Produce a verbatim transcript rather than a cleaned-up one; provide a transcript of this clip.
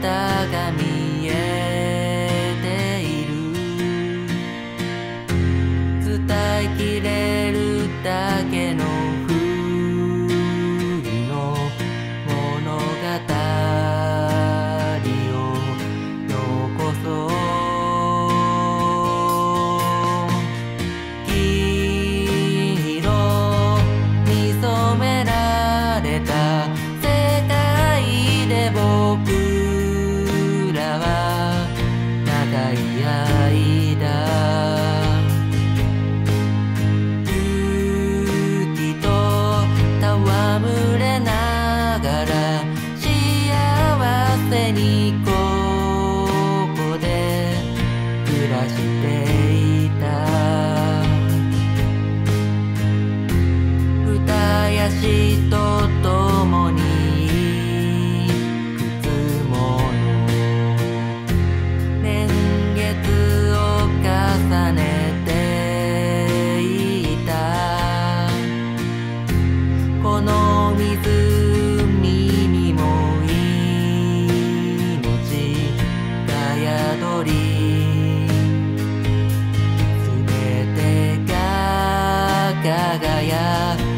姿が見えている。伝えきれるだけの冬の物語をようこそ。黄色に染められた世界で僕らは長い間雪と戯れながら幸せにここで暮らしていた。歌や詩とともにいくつもの年月を重ねていた。この湖にも命が宿り、すべてが輝く